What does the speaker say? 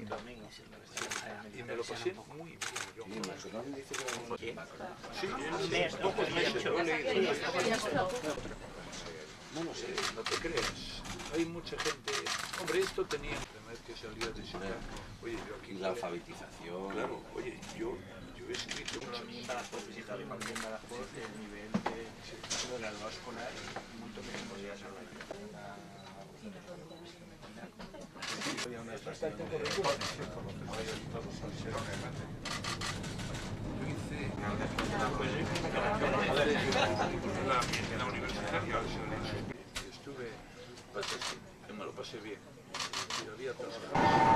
Y me lo pasé muy bien. Sí, en pocos meses lo he leído. No lo sé. No te creas. Hay mucha gente... Hombre, esto tenía internet que salía de ese... Oye, yo aquí... Y la alfabetización. Claro, oye, yo he escrito muchas... El nivel de la nueva escolar molto més podria ser Yo hice la universitaria, estuve, me lo pasé bien, y había trabajado.